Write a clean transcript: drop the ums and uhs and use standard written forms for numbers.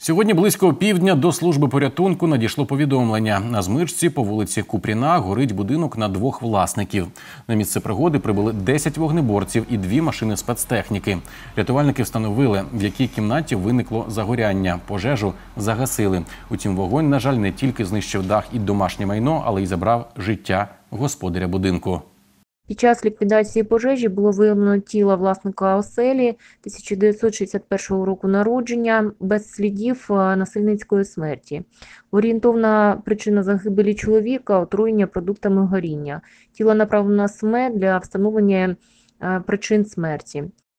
Сьогодні близько півдня до служби порятунку надійшло повідомлення. На Змичці по вулиці Купріна горить будинок на двох власників. На місце пригоди прибули 10 вогнеборців і 2 машини спецтехніки. Рятувальники встановили, в якій кімнаті виникло загоряння. Пожежу загасили. Утім, вогонь, на жаль, не тільки знищив дах і домашнє майно, але й забрав життя господаря будинку. Під час ліквідації пожежі було виявлено тіло власника оселі 1961 року народження, без слідів насильницької смерті. Орієнтовна причина загибелі чоловіка – отруєння продуктами горіння. Тіло направлено на СМЕ для встановлення причин смерті.